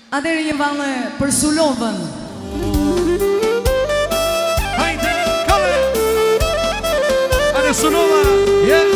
Atëherë një valle për Sulovën. Hajde, kale! Hajde Sulova, yeah!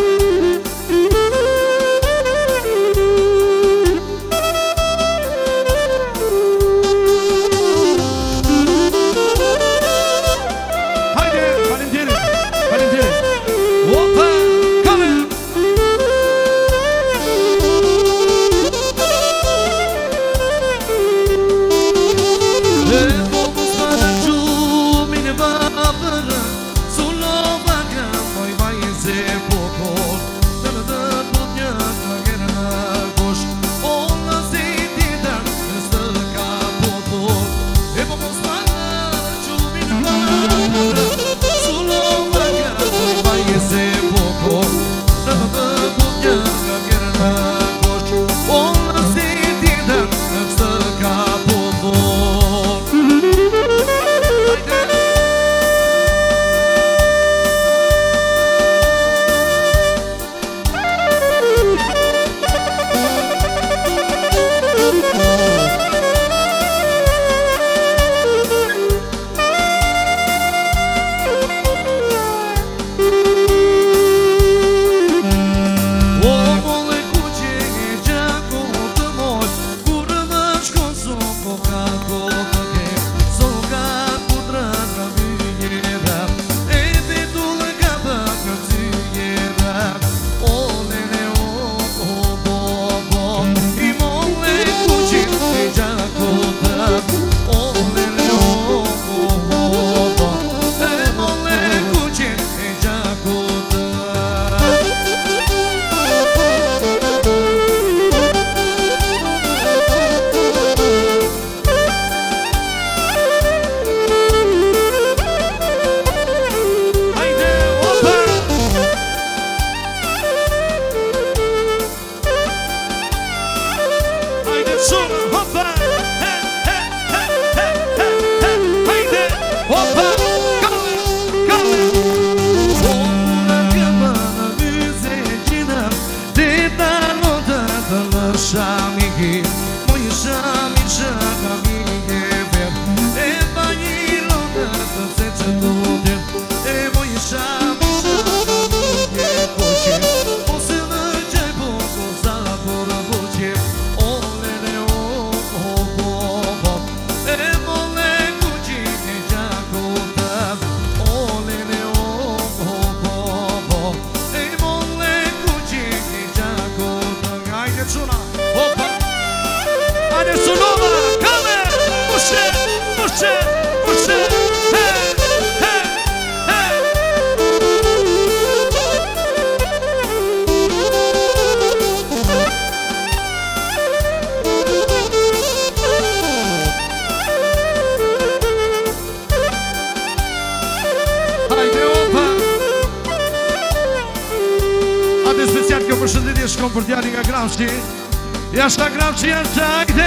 Për djali nga Gramsci, jashtë nga Gramsci janë qakte.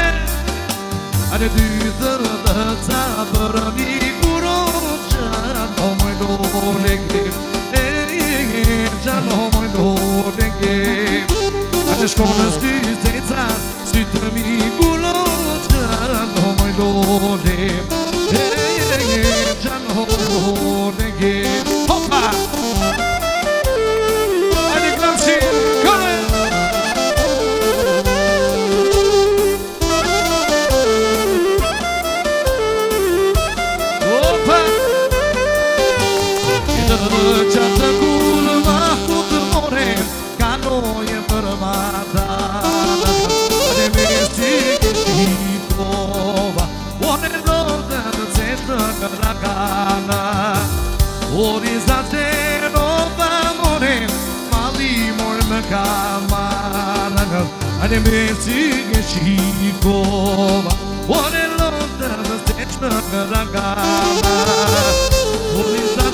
Ane dy dhëta për një kuroqan, o moj do lengim, o moj do lengim. Ane shkonës dy zeca, sy të mi kuroqan, o moj do lengim, o moj do lengim. Hopa! Ane Gramsci, kone! Qatë kullë ma këtë more, ka noje për mata. Ane me si kishikova, one lorde të cetë në rakana. Ori za nova more, mali mor më kamara. Ane me si kishikova, one lorde të cetë në rakana. Ori za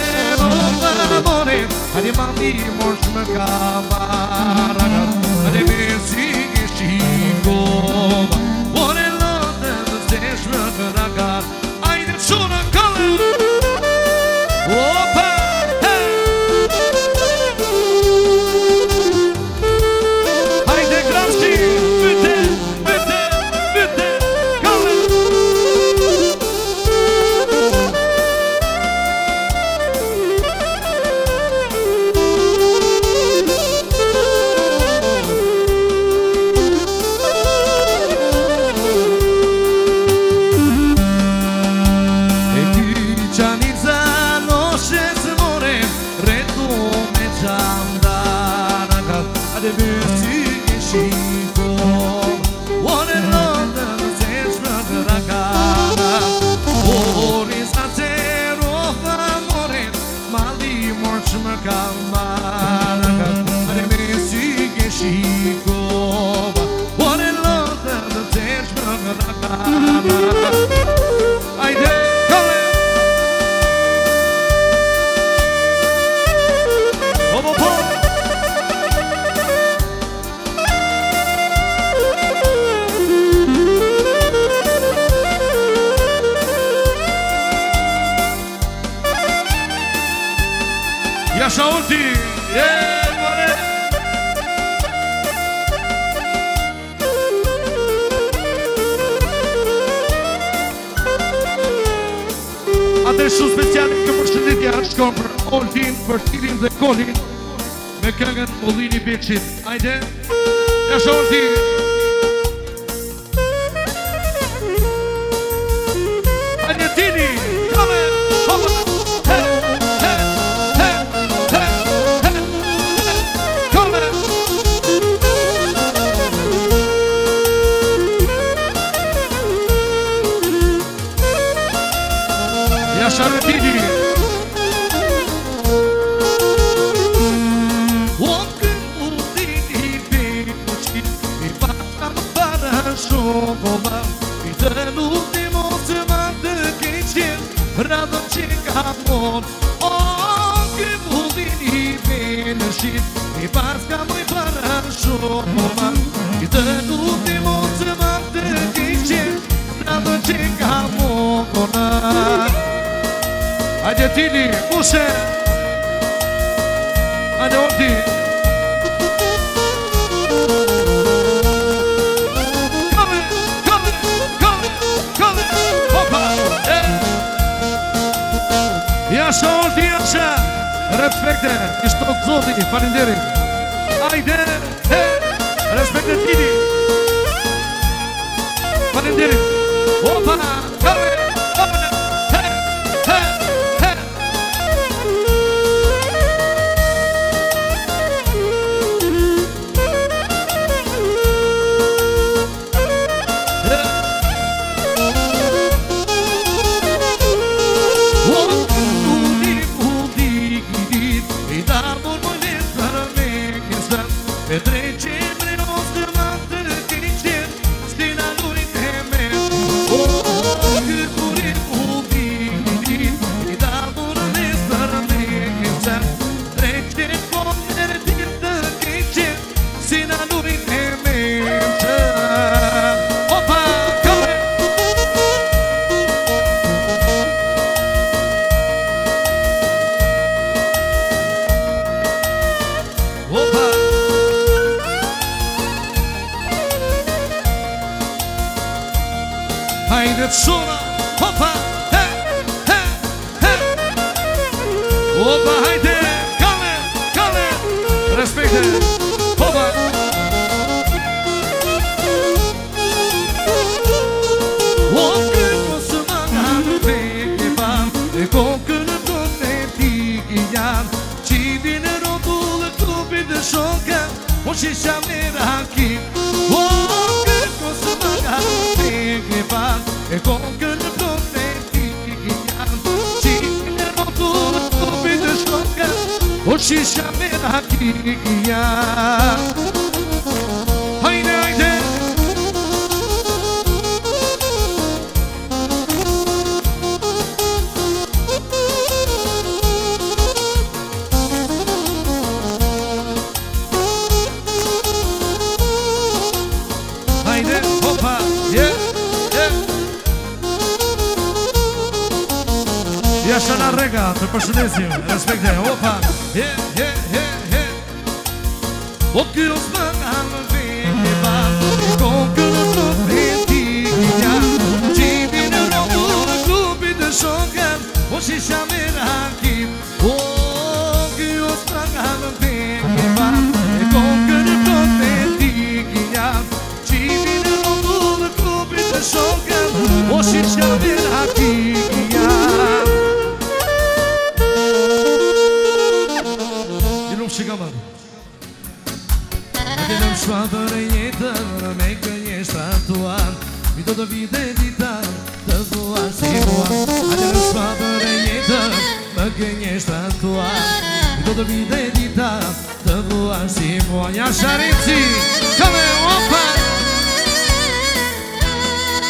Ane mami mosh më kamara, ane me si kishikova, ore lote dhe zesh më këragar. Ajde quna kallë! Opa! Ajde Gramsci, vete, vete, Haide, come! Hop, hop, hop! E așa ulti! Adesso speciale che përshëndetje shkon për Oltin, për Tilin dhe Kolin me këngën Ullini Beqit. Hajde, jasha Olti! Hajde Tili, kame, hopa! He, he, he, he, he, kame! Jasha Tili! Radhën që ka mon O, këmullin I venëshit I pas ka moj para shumë I të nuti mon të matë të kishin Radhën që ka mon Hajde Tili, Mushe Hajde Olti Come, come, come, come Hopa, Jasha Olti, jasha Respekte, ishto të zoti, falinderit Ajde, he Respekte Tili Falinderit Opa, kame, kame He, he, he E trece vreos de mată Căicen, stila lui teme O, cârcurit ubinit I da bună de stărneșa Trece pomere din de căicen Stila lui teme Opa, come! Opa! Hajde Sona, hopa, he, he, he Opa, hajde, kale, kale Respekte, hopa O kënë së maga në peke pan E kokë në tonë e tiki janë Qidi në rotullë klubit dhe shoka O shisha me rakim O kënë së maga në peke pan E kokën në tonë e tiki janë Qidi në rotullë klubit dhe shoka O shisha me rakim janë Hajde, hajde Jasha na rega, të përshëndesim, respekte, opa He, he, he, he O kjo s'më nga në vete pa E kokë në të veti ja Qimi në rotu në klubit të shokan O shisha me rakim O kjo s'më nga në vete pa E kokë në të veti ja Qimi në rotu në klubit të shokan O shisha me rakim ja Shikaman Perché non sguardo niente me che statuan mi do vita dita da tua simua Perché non sguardo niente me che statuan mi do vita dita da tua simua Jasha Rizzi come opa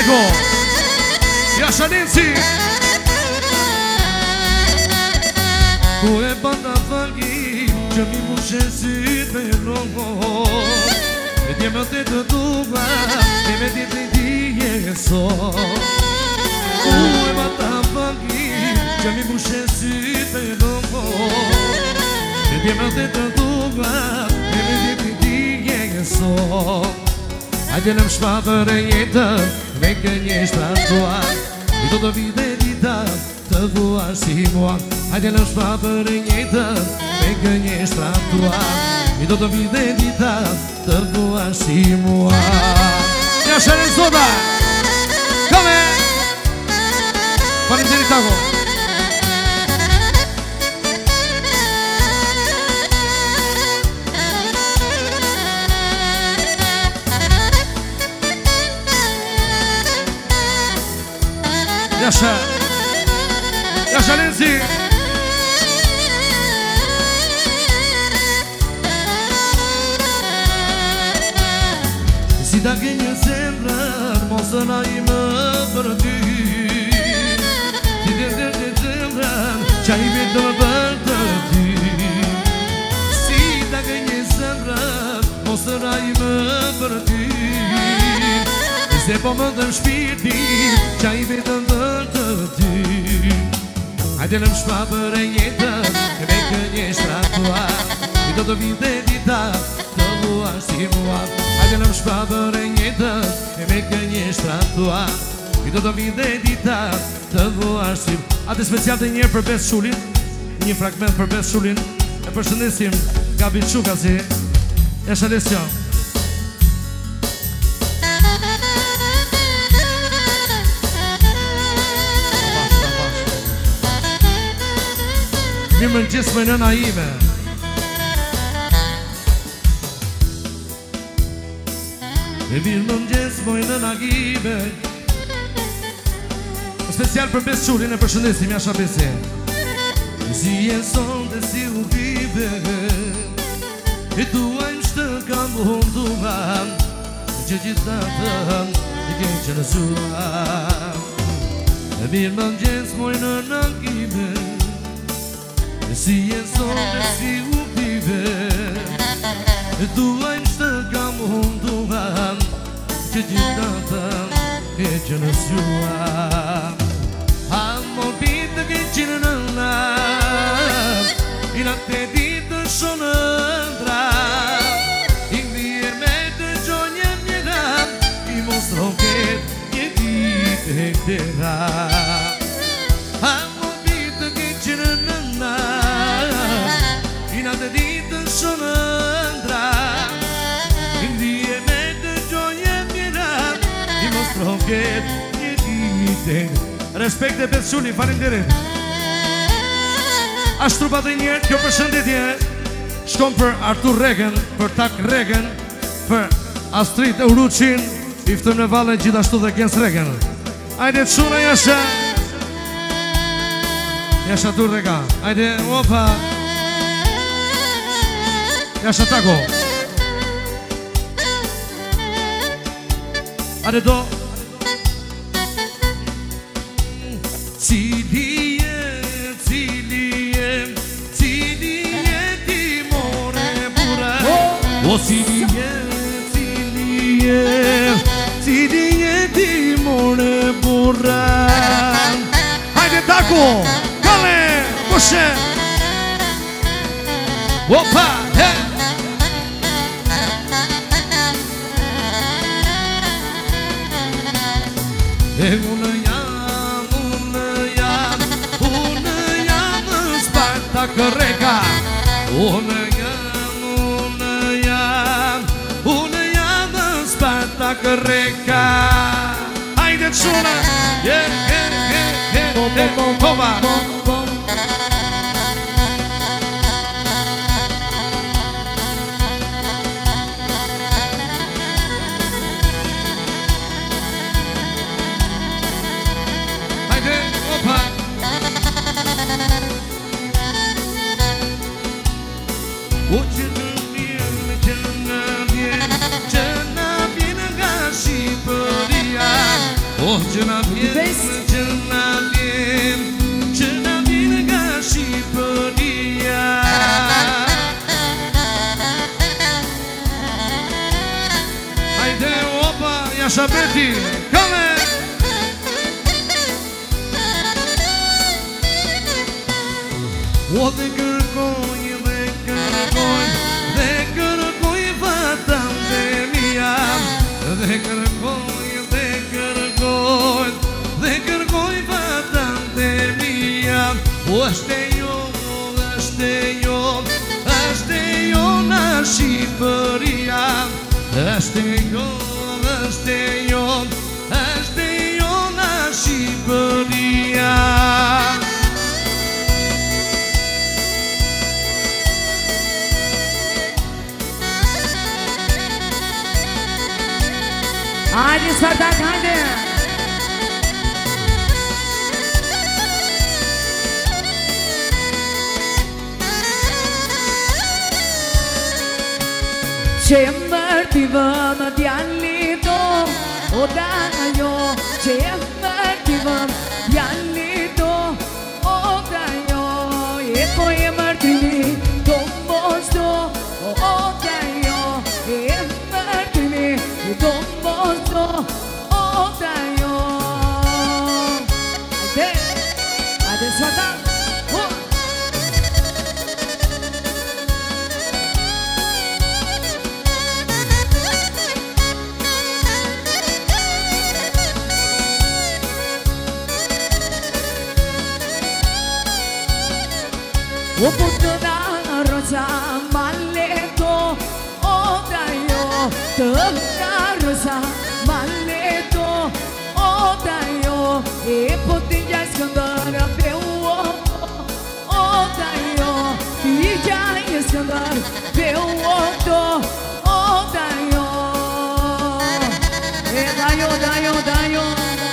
tako Jasha Lenci Ku e banda fangim që mi mu shesit me longo E dje më të duga e me dje të dije sot Ku e banda fangim që mi mu shesit me longo E dje më të duga e me dje të dije sot Hajde në më shpatër e jetën me kënjeshtra tua I do të vide dita të vua si mua Hajde në më shpatër e jetën me kënjeshtra tua I do të vide dita të vua si mua Ja shërën zota Kame Faleminderit tako Jasha Lenci Si ta ke një zemrën Mosën a i më për ty Si të zemrën Qa i vetë më për të ty Si ta ke një zemrën Mosën a i më për ty Se po më dëm shpirtin Qa i vetëm për të ty Hajde në më shpapër e jetën E me kënjeshtra tua I do të vide dita të vua si mua Hajde në më shpapër e jetën E me kënjeshtra tua I do të vide dita të vua si mua Ate special të njerë për Bes Shullin Një fragment për Bes Shullin E përshëndesim Gabi Qukasi Jasha Lesja Mirë më në gjithë më nëna ime E mirë më në gjithë më nëna ime Special për Bes Shullin e përshëndesim Jasha Besi Si e son dhe si u vive E tua im shtë kam hunduan Që gjithatën e ke që në sua E mirë më në gjithë më nëna ime Si e son dhe si u vive E tua im shtë kam hunduan Që gjithatën e që në sua A më bitë ke që në nëna I në të ditë shonë ndra I mirë me të gjonje mjera I mos roket një ditë e këtera A më bitë ke që në nëna I në të ditë shonë ndra I mirë me të gjonje mjera I mos roket një ditë e këtera Respekt e Bes Shullin, falenderit Ashtë trupat e njerë, kjo përshëndetje Shkon për Artur Regen, për Tak Regen Për Astrid Euruqin Iftëm në Valen gjithashtu dhe Gens Regen Ajde të shuna Jasha Jasha Tur Rega Ajde, opa Jasha Tako Ajde do Cili je ti more bura O cili je ti more bura Hajde Tako, kale, koshe Opa, he E unë Tak Rega Unë jam Spartak Rega Hajde të shuna Kova Hajde, opa O që në vjen nga Shqipëria O Jasha Betty, come! O dhe kërkoj, fatëm dhe mija. Dhe kërkoj fatëm dhe mija. O është jo në Shqipëria. Është jo në Shqipëria. Hajde Spartak, hajde! Që mërti vëmë djalli do, o da jo. Që mërti vëmë djalli do, o da jo. E po e mërti mi do mos do, o da jo. E mërti mi do mos do, o da jo. Hajde Spartak! O putë da rosa maleto, o da jo. Të da rosa maleto, o da jo. E putë njaj Skënder pe uo, o da jo. Ti njaj Skënder pe uo do, o da jo. E da jo, da jo, da jo.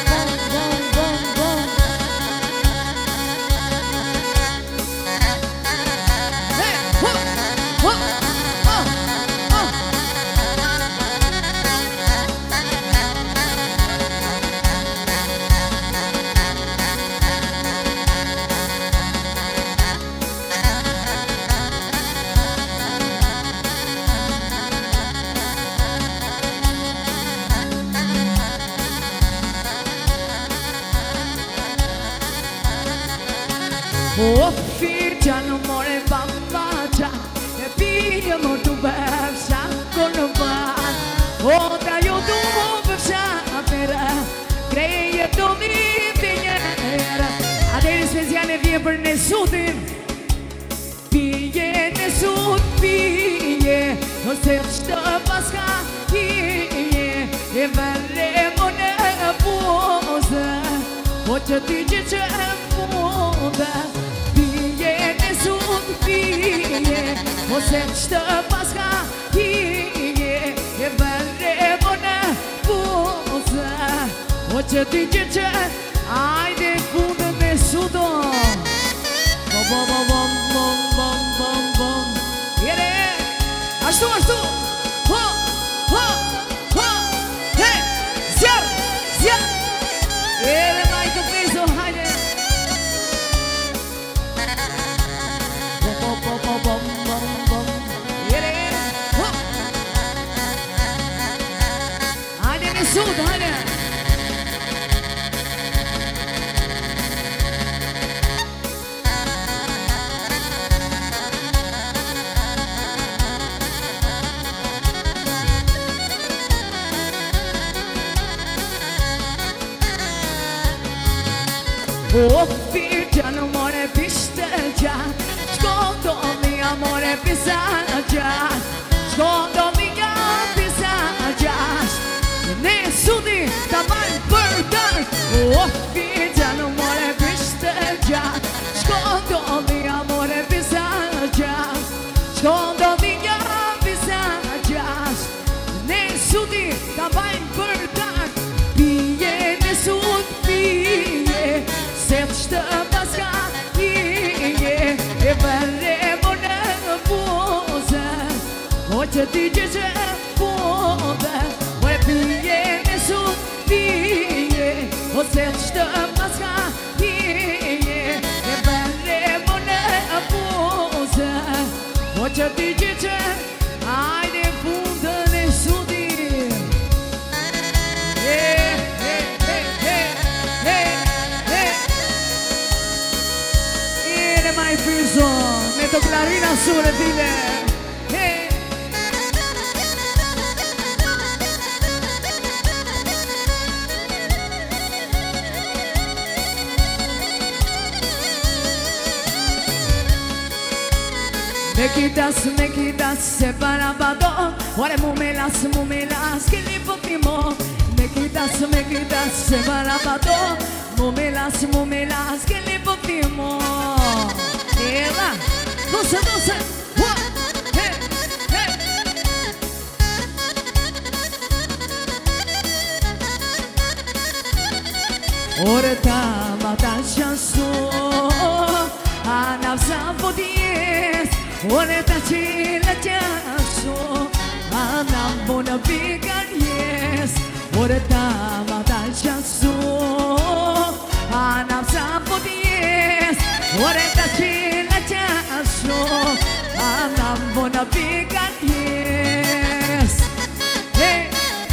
O ficha no more bambacha, e pije mo tu befsha konoban. O da yo tu befsha pera, creie tu mi pinera. Aderi speciale vie për Nesudin. Pije Nesud pije, o se çto paska pije, e valemo në poza. O që ti që munda. Pije, ose çto paska pije, e valemo në poza. O që ti që, ajde fundën e sudon. Bom, bom, bom, bom, bom, bom, bom, bom. Jere, ashtu, ashtu. Ho, ho, ho, hey, zjar, zjar. Jere, majtë peso, hajde. Bom, bom, bom, bom, bom, bom. Jere, ho. Hajde në sud, hajde. O ficha no more pisteggia, scondo mi amore pisaggia, scondo mi pisaggia, nessuno sta mai per dar. O ficha no more pisteggia, scondo mi amore pisaggia, scondo mi pisaggia, nessuno sta mai per dar. Pije nessuno pije. Se çto paska pije, e valemo në poza. O që ti që poza, o e pije nesut pije. O se çto paska pije, e valemo në poza. O që ti që, ajde fundën e sudin. Meto clarina suretine. Hey. Me quitas separado. Ora mumelas, que lipotimo. Me quitas separado. Mumelas, que lipotimo. Ela, doce. Hey, hey. Ora ta matashaso. Anavsa podies. Ora ta chila jaso. Anambona bigan yes. Ora ta matashaso. Anavsa podies. Ora ta chila jaso. Anambona bigan yes. Hey.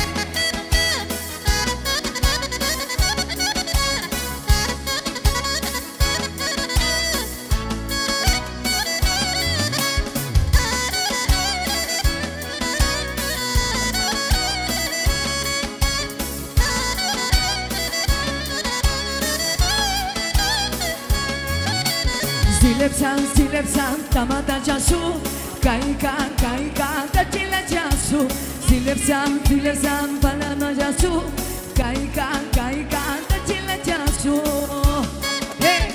Silepsan, tamata jasu. Kaika, da chila jasu. Silepsan, palana jasu. Kaika, da chila jasu. Hey,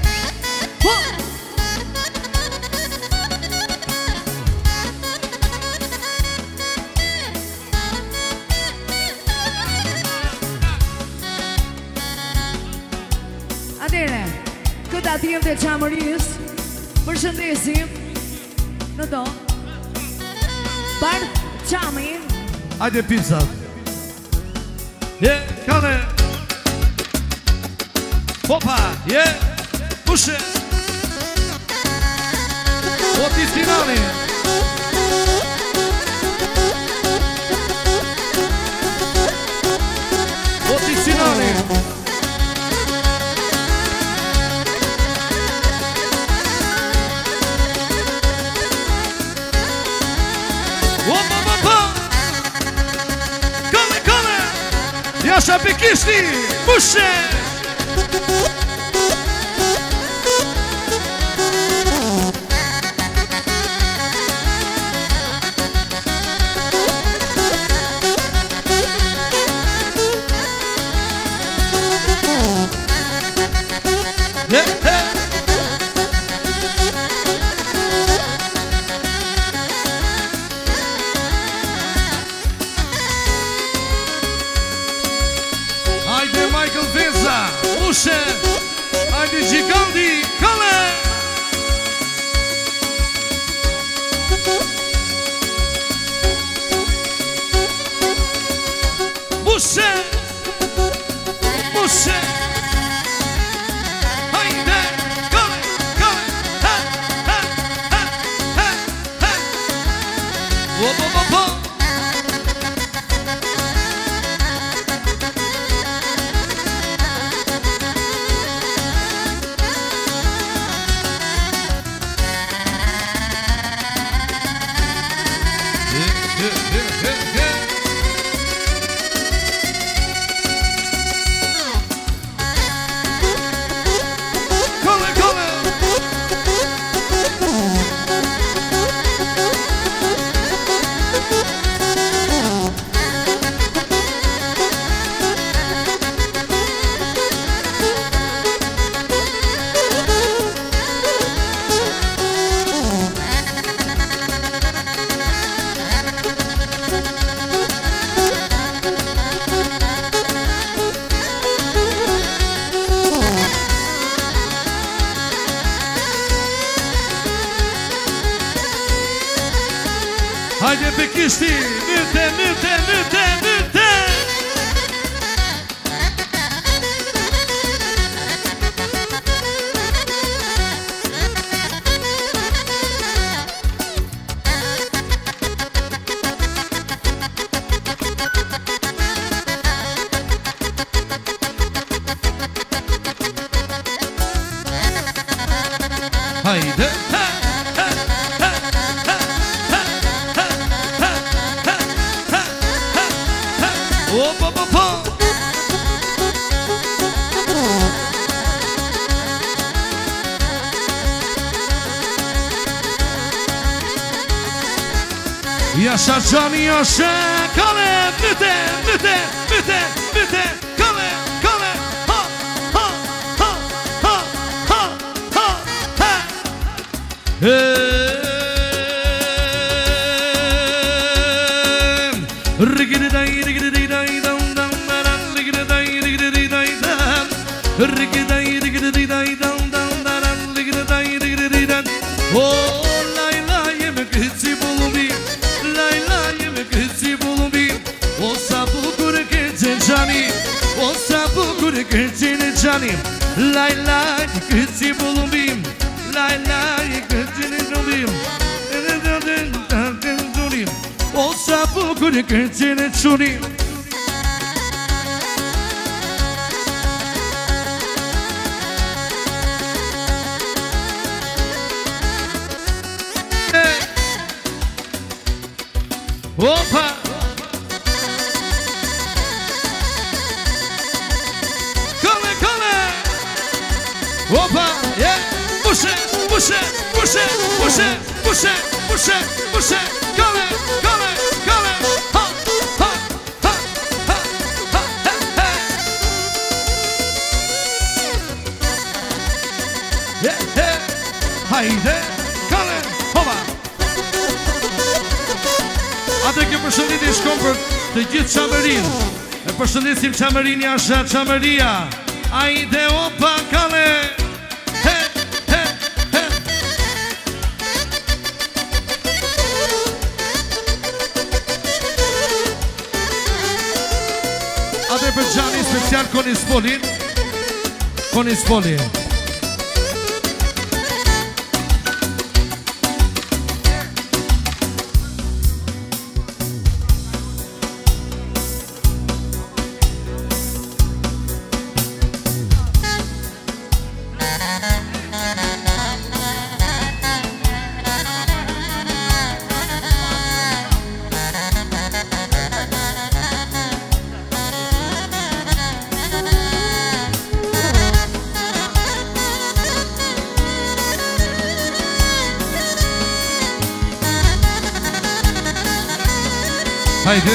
Adele, këta t'jem të qamëris. Përshëndesim në do Bar qamin. Hajde pizzat. Kane. Popa, pushe. Oti Sinani. Oti Sinani. Jasha Bekisti, pushe! Hajde Giganti, kale! Bushe! Hajde, kale! Wo! Hajde Bekisti, nute! Haydi. Op, op, op, op. Yaşa canı yaşa, kale, müte, müte, müte, müte, kale, kale, ha, ha, ha, ha, ha, ha, ha. Rigididay, rigididay, dum, dum, dum, rigididay, rigididay, dum, rigididay, rigididay, dum, dum, dum, rigididay, rigididay, oh, layla yemek hitsi bulunbi. O sabu kure kete jani, o sabu kure kete jani. Lay lay kete bulumbim, lay lay kete bulumbim. O sabu kure kete jani. Opa! Opa, yeah, push it, push it, push it, push it, push it, push it, push it, come it, come it, come it, ha, ha, ha, ha, ha, ha, ha. Yeah, yeah, haydi, come it, hoppa. Atë që përshëndetje shkompër të gjithë Çamërinë. E përshëndesim Çamërinë jashtë Çamëria. Ajde opa kale. He, he, he. Atë për Gjani special Konispolin. Konispolin. Haydi.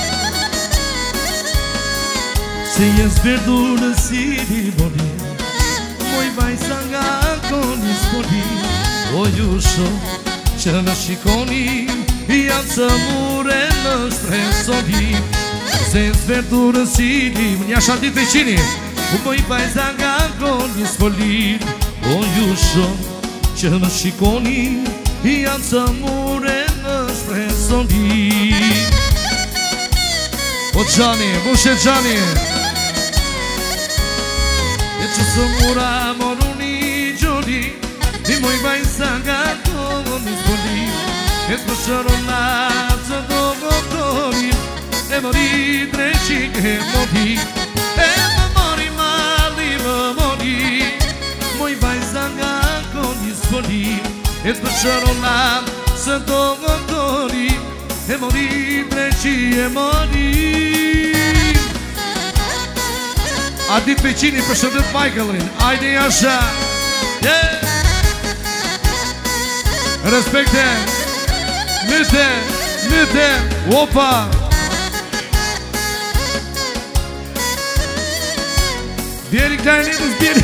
Se jes verdurë si boni, moj vajsa nga Konispoli. O ju shumë që në shikoni, janë të mure në stresoni. Se jes verdurë si ja shantit veqini, moj vajsa nga Konispoli. O ju shumë që në shikoni, janë të mure në stresoni. O Gjani, mushe Gjani. E që së mura moruni gjoli, i moj vajsa nga Konispoli. E të më shërona të do gotori, e mori dreqik e mori. E më mori mali më mori, moj vajsa nga Konispoli. E të më shërona të do gotori, e mori dreqi e mori. Adit Beqini përshëndet Michaelin. Ajde jasha. Yeah. Respekte. Myte, myte. Opa. Bjeri Klajnitës, bjeri.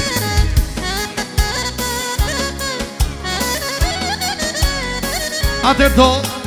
Ate do.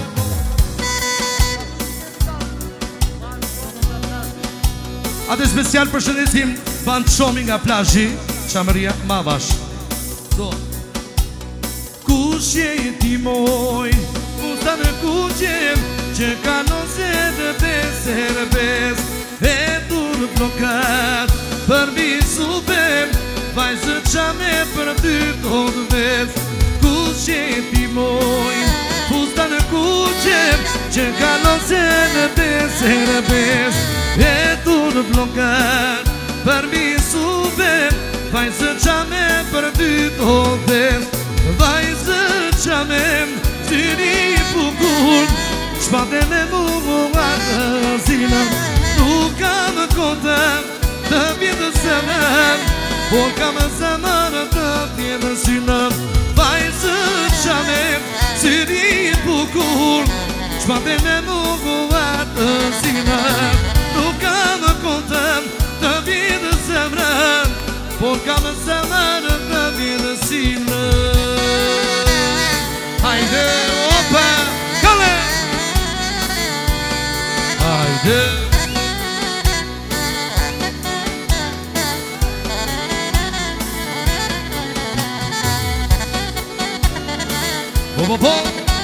Atë special përshëndesim Band Shomi nga plazhi Çamëria Mavash. Do. Kush je ti moj, usta në kuqem, që kanon se të beserbes, e dur blokat për visupem, vajzë qame për ty tot ves. Kush je ti moj, usta në kuqem, që kanon se të beserbes, e dur blokat për visupem, vajzë qame për ty tot ves. Vajzë qamem, syri bukur, shpate me mua të zina, nuk por kam zemër të vjedhë synë, vajzë qame, syri bukur, shpate me muguar të zinë. Nuk kam kontëm të vjedhë zemrën, por kam zemër të vjedhë synë. Hajde, opa, kale! Hajde! Po, po, po!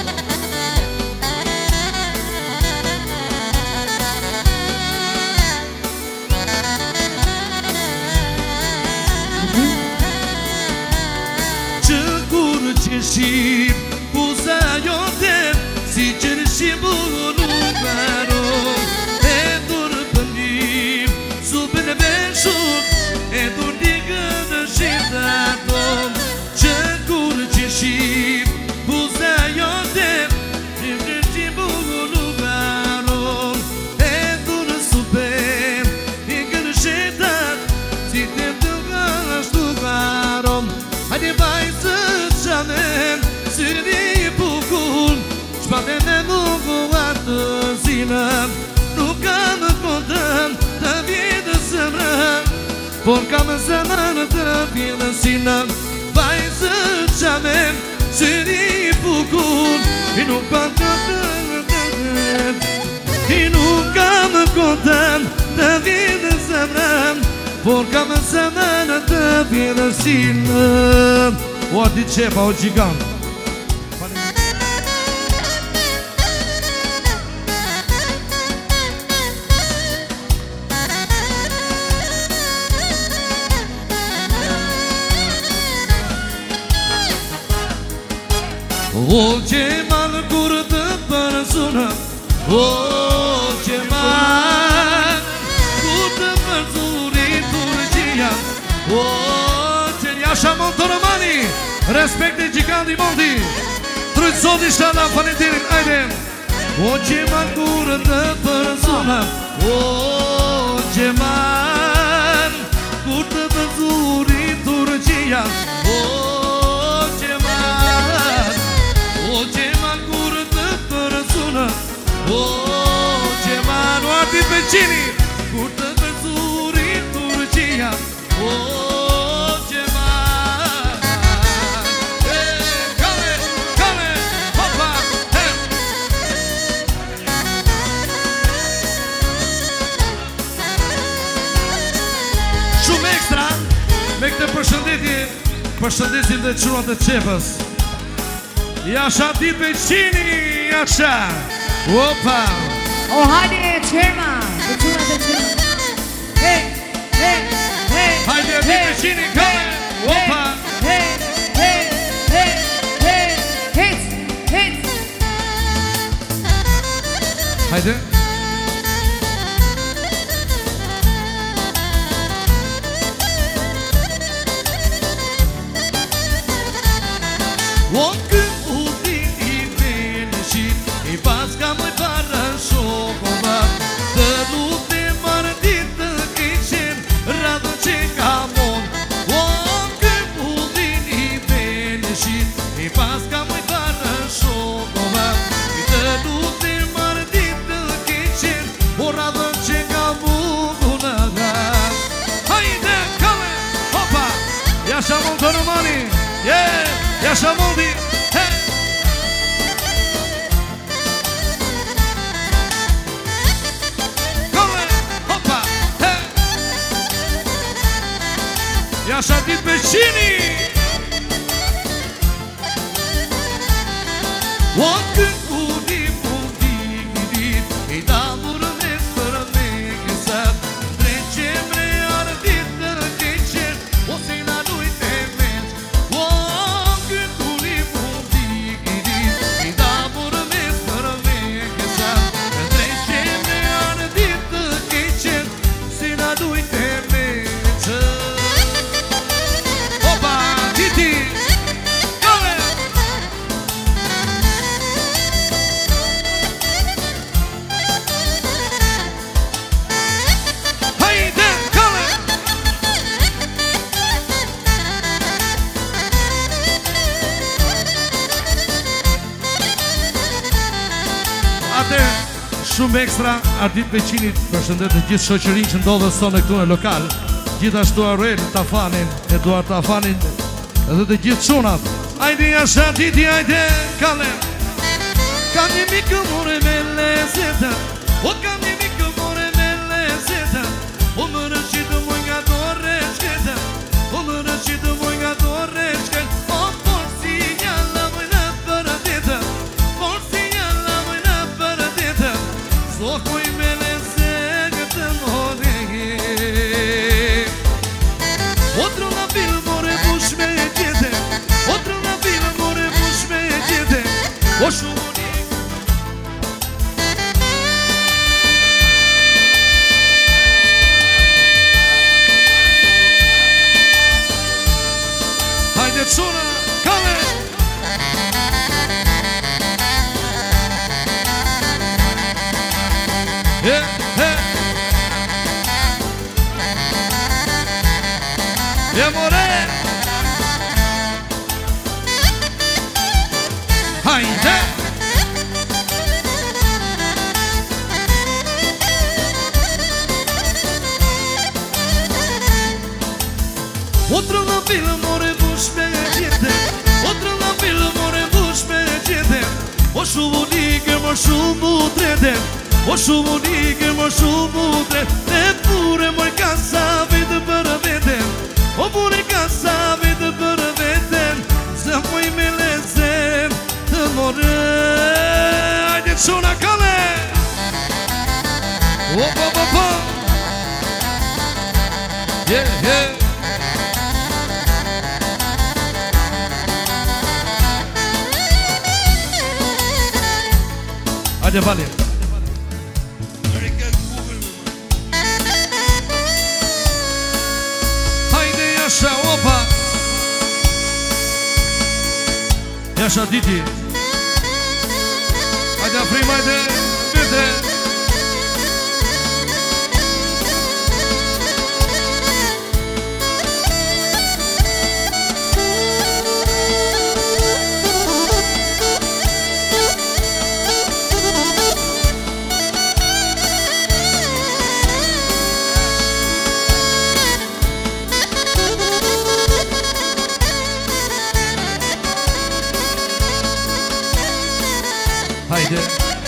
Që kur që shqip, pusa jote, si që në shqipu nuk vero. E dur pëndim, supën e beshur, e dur dikë në shqipë ato. Që kur që shqip, pusa jote, si që në shqipu nuk vero. E dur supën, dikë në shqipë, si të të gështu vero. Hajde vajzë qamen, syri bukur, shpate me muguar të zinë. Nuk kam kontëm të vjedhë zemrën, por kam zemrën të vjedhë synë. Vajzë qamen, syri bukur, i nuk kam kontëm të vjedhë zemrën, por kam zemrën të vjedhë synë. O ati qepa, o gjigant. O Gjemal kur të përsuna, o Gjemal kur të përsuri Turqia, o Gjemal Jasha Montoromani, respekti gjikandi Monti, trujtë zoti shtala faletirin, ajde. O Gjemal kur të përsuna, o Gjemal kur të përsuri Turqia, o O Gjemal kur të përsuna, o Gjemal o ati peqini, kur të përsuri Turqia, o Gjemal. Kale, kale, hopa, Shumë ekstra, me këtë përshëndetje, përshëndesim dhe qurat e qepës. Jasha ti peqini, Jasha. Opa. O hajde qerma, të qurat e qerma. Hey, hey, hey. Hajde ti peqini, kale. Opa. Hey, hey, hey, hey, hit, hit. Hajde. O këputi i venëshit, i paska mëj para shokovat, të lutë e marë ditë të keqen, radhë që ka mon. O këputi i venëshit, i paska mëj para shokovat, të lutë e marë ditë të keqen, o radhë që ka mon. Hajde, kale, hopa, Jasha Montoromani, yeah! Jasha Monti, hey! Kole, hopa, hey! Jasha ti peqini! O këpuni mundi gidit, i damur me sërë me kësat, dreqe mre arë ditë të keqen, o si na dujt e meq. O këpuni mundi gidit, i damur me sërë me kësat, dreqe mre arë ditë të keqen, si na dujt e meq. Opa, titi, kale! shumë ekstra Ardit vecinit përshëndet të gjithë shoqërin që ndodhë sonë këtu në lokal Gjithashtu Aurel, Tafanin, Eduard Tafanin Edhe të gjithë qunat Ajde jasha titi, ajde kale Kam një mikë more me lezeta O kam një mikë more me lezeta O më rëqitë muj nga dore shketa O më rëqitë muj nga dore shketa O por si njalla muj në për dita Por si njalla muj në për dita Zlok muj me lezeta të more Otro na bilë more bush me gjete Otro na bilë more bush me gjete O shumë Suna, kale more Hajde Otro na bilë more bush me Otro na bilë more bush me gjete O shumë unikë më shumë u trete O shumë unikë më shumë u trete Dhe pure moj kasave të për veten O pure kasave të për veten Se moj me lezen të more Ajde quna kale O Yeah Hajde vali Hajde jasha opa Jasha diti Hajde afrim, hajde vete Hajde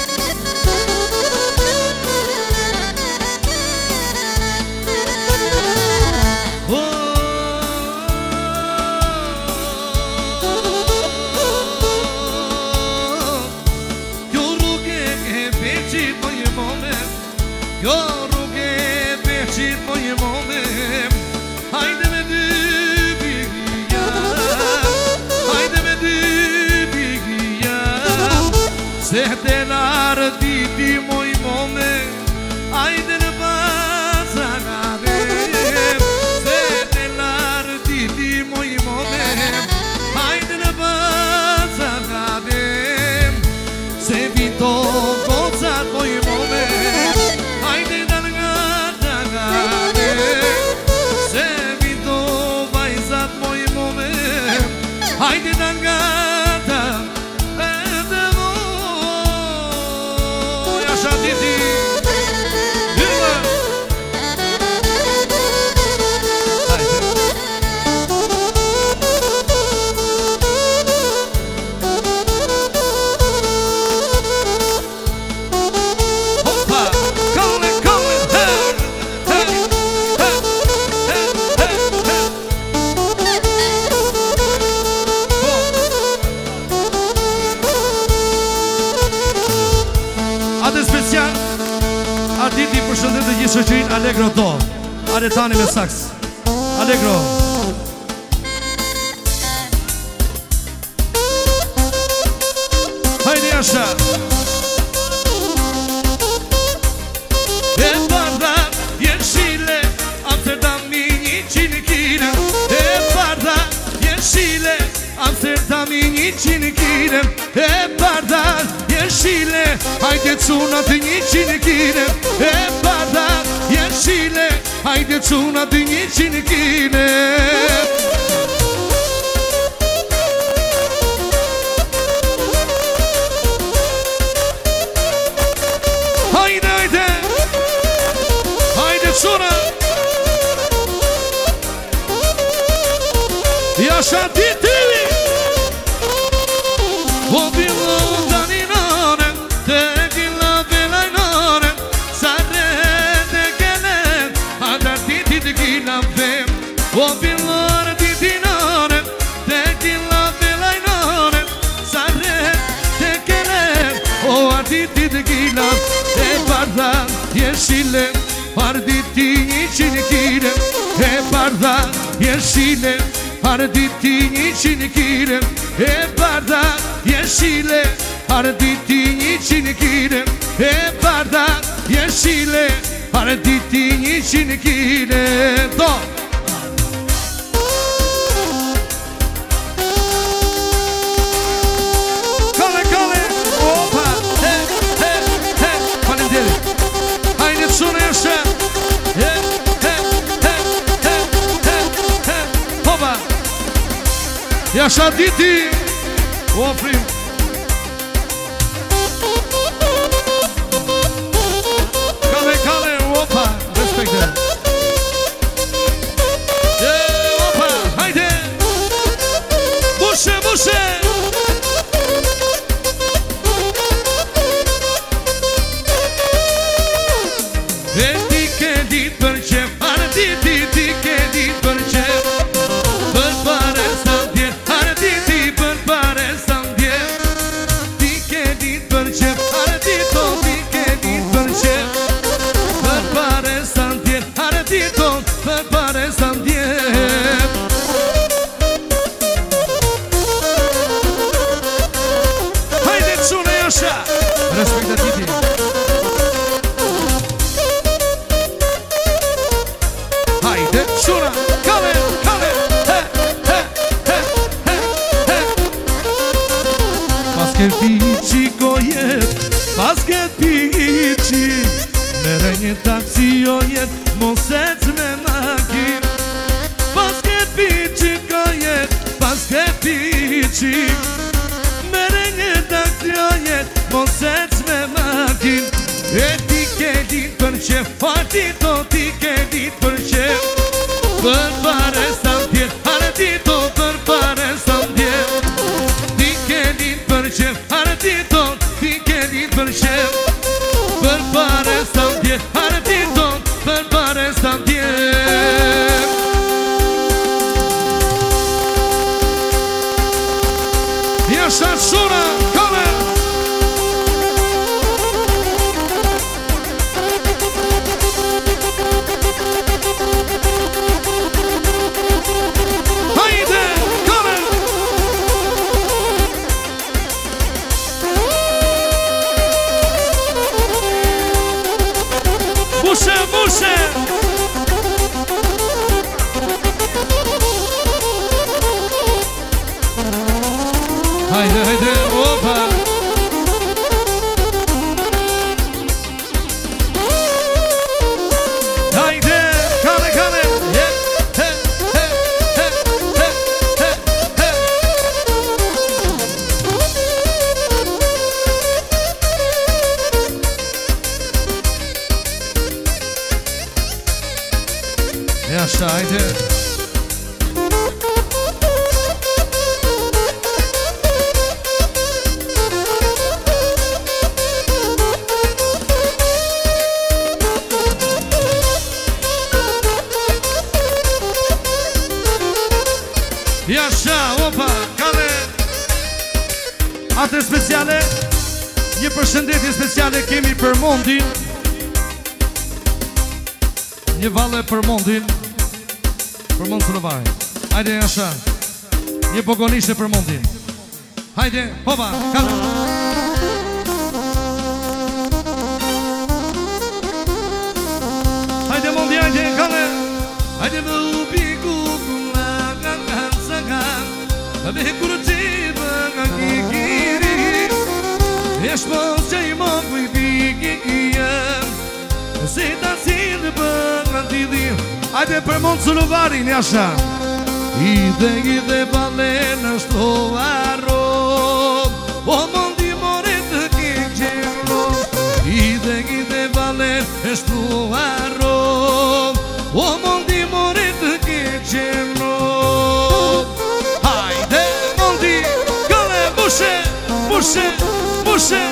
Kjo rrugë e veqit më një moment Kjo rrugë e veqit më një moment Hajde me dy bigja Hajde me dy bigja Se te narë diti moj mome Ajde në bazanare Se te narë diti moj mome Ajde në bazanare Se vito gocat moj mome Ajde në ngatagare Se vito vajzat moj mome Ajde në ngatagare Titi Hila Hoppa Kale, kale Ate special Arditi përshëndet të gjithë shoqërinë Allegro do Ade tani me saks Allegro Hajde jasha E barda Jeshile Amsterdami 100 kile E barda Jeshile Amsterdami 100 kile E barda Jeshile Hajde cunat 100 kile E barda Jeshile Hajde cunat 100 kile așa titi O pilota ninone Tequila velainone Sare de gele Ada titi tequila vem O pilota titi none Tequila velainone Sare de gele O titi tequila E barda yeşile Arditi için girem barda yeşile Arditi için girem barda yeşile Arditi için girem barda yeşile Arditi için girem Do Kale kale Opa He he he Falemderim Haydi sonra yaşa He he he he he he Hopa Yaşa Titi Ofrim Kale kale Opa Respekte Opa Haydi Buše buše Ti ke dit për qef Ardi ti ke dit për qef Për pare sa ndje Ardi ti për pare sa ndje Ti ke dit për qef Ardi to ti ke dit për qef Për pare sa ndje Ardi to për pare sa ndje Hajde qune josha Respekta Titi Hajde, shura, kale, kale, he, he, he, he, he Basket pici kojet, basket pici Mere një taksi o jet, moset me makin Basket pici kojet, basket pici Mere një taksi o jet, moset me makin E ti ke dit për qef, fati to ti ke dit për qef Për pare sa ndje, ardi to për pare sa ndje Ti ke dit për qef, ardi to ti ke dit për qef Për pare sa ndje, ardi to për pare sa ndje Jasha shura, kome Buše, buše Hajde, hajde, opa Hajde, kale, kale He, he, he, he, he, he, he Yaşa haydi Yaşa opa kale Atë speciale Një përshëndetje speciale kemi për Mondin Një valle për Mondin Për mund të lëvaj Hajde jasha Një pogonishe për Mondin Hajde, hopa, kale Hajde Mondi, hajde, kale Hajde më upi kukula Nga nga saka Me kuru qipa nga kikiri Esh mos që i mo kuj pikikija Se ta cilë për nga tili Hajde për mund të luvarin, jasha Ide balena shto arro O mondi more të kikqero Ide balena shto arro O mondi more të kikqero pușe!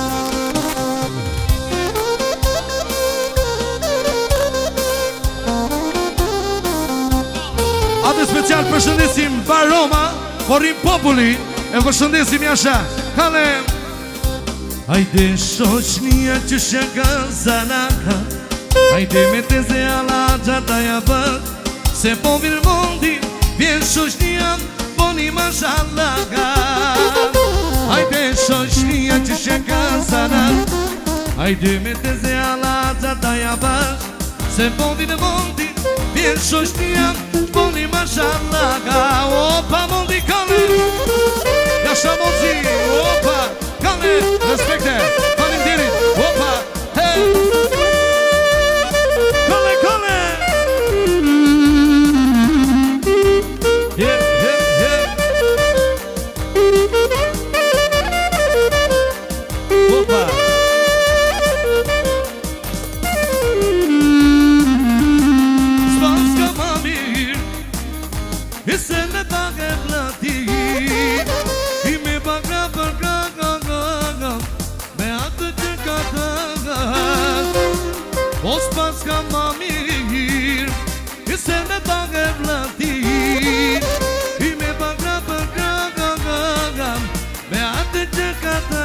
Atât special përshëndesim Baroma, Morim Populli, e përshëndesim jasha, kale! Hajde shoqnia që shaka zanaka, hajde me teze ala gjata ja bët, se po mirë mondi, vjen shoqnia, boni mashallaka. Hajde shoqnia që shaka zanaka, hajde me teze ala gjata ja bët, se po mirë mondi, vjen shoqnia, boni mashallaka. Opa mondi kale, jasha mozi, opa kale, respekte, falinderit, opa, hej! Kale, kale! Yeah, yeah, yeah! Opa! Spanska ma mirë, e se me take plati, I me bagra për gaga, me atë që ka të o s'paska ma mirë, e se me take plati, I me bagra për gaga, me atë që ka të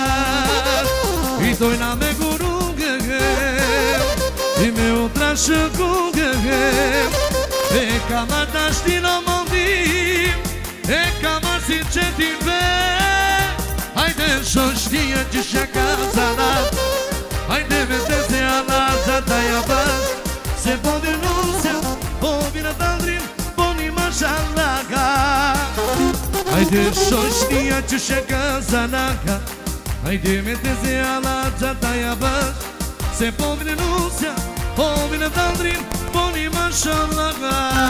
I dojna me gurungë, I me utra shëkungë, e ka marrë të shtino mondim, e ka marrë si qetin ve. Hajde shoqnia që shaka zanat, hajde me teze ala gjata ja bët, se po dinusja, po vina t'andrim, po një mashallaka. Hajde shoqnia që shaka zanaka, hajde me teze ala gjata ja bët, se po dinusja, po vina t'andrim, po një mashallaka.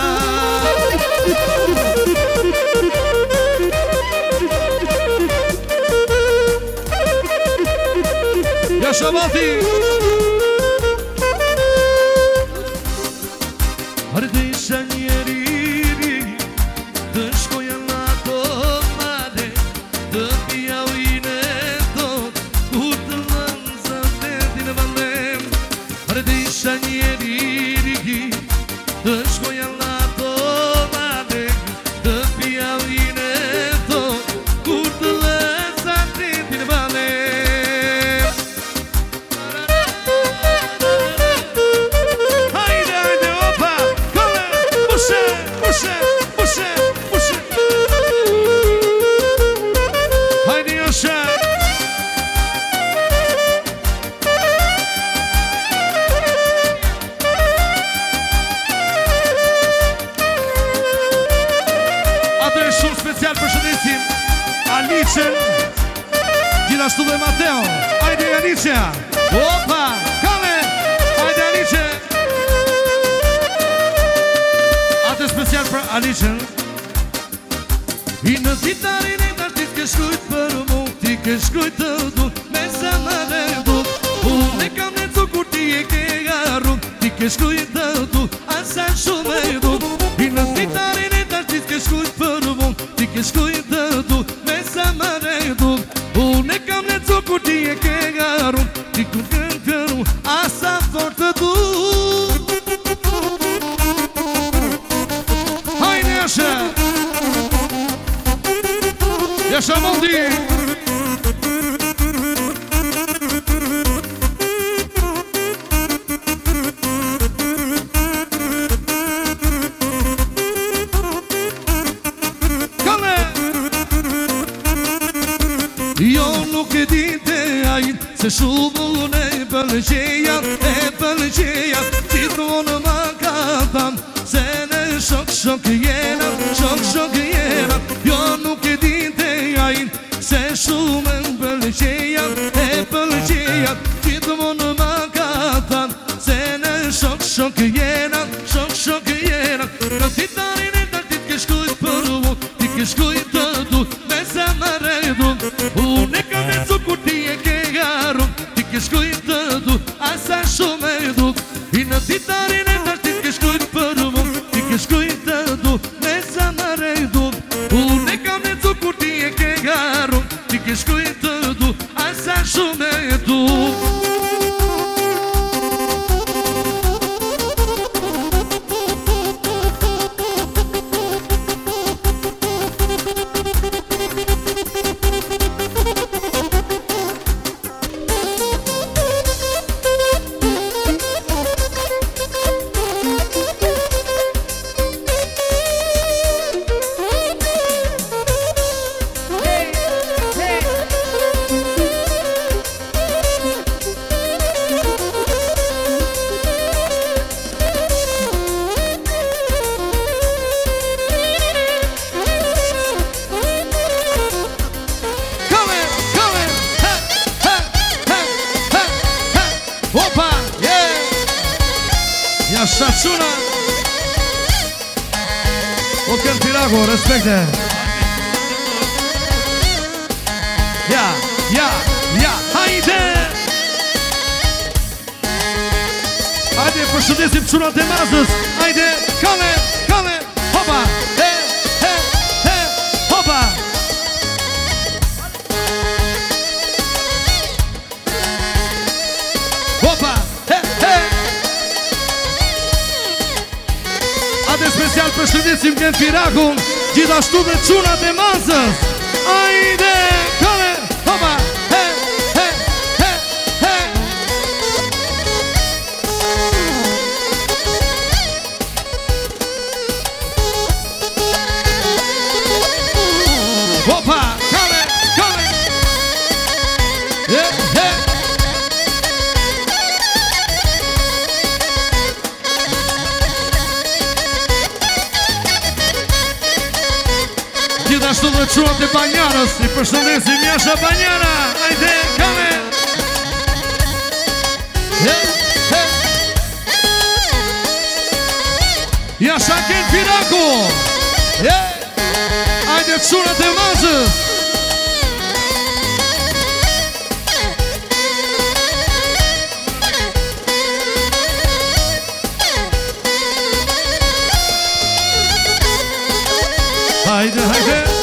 Jasha Mati! Arde isha njeri, të shkoja në ato mare, të pia ujnë e tot, kur të lënë zëtetin vandem. Arde isha njeri, të shkoja në ato mare, të pia ujnë e tot, kur të lënë zëtetin vandem. Alicën, gjithashtu dhe Mateo. Hajde Alicia, opa, kale, hajde Alice. Atë special për Alicën. I në zitarin e t'artit ke shkujt për mu, ti ke shkujt të du, me sa më në du. Unë e kam në cukur ti e ke garun, ti ke shkujt të du, asa shumë e du. I në zitarin e t'artit ke shkujt për mu, ti ke shkujt të du, me sa më në du. Unë e kam në cukur ti e ke garun, ti ku kënë këru, asa fort të du. Hajde Jasha! Jasha Mondi! Kale! Jo nuk e dinte ajin, se shumë e pëlqeja, gjithmonë ma ka tham, se në shok jena, shok jena. Jo nuk e dinte ajin, se shumë e pëlqeja, gjithmonë ma ka tham, se në shok jena, shok jena. Në titarin e t'artit ke shkujt për mu, ti ke shkujt të du, me se më redu. Unë e ka me cukur ti e ke garun, ti ke shkujt të du, asa shumë e du. I në titarin e t'artit ke shkujt për mu, ti ke shkujt të du, me se më redu. Unë e ka me cukur ti e ke garun, ti ke shkujt të du, asa Așa sună. O cânt Pirago, respecte. Ia, ia, ia, haide! Haide, pășudeți-mi ciuna de mazăs. Haide, cale, cale, hopa, he, he, he, hopa. Hopa, he, he. Haide, special pășudeți-mi cânt Pirago. Gida ștu de ciuna de mazăs. Haide, cale, hopa, he, he, he, he. Hopa, cale, cale. He, he. Gida ștu de ciuna de banjară. I përshëndesim Jasha Banjara. Hajde, kame. Jasha kënd Pirago. Hajde çunat e mazës. Hajde, hajde.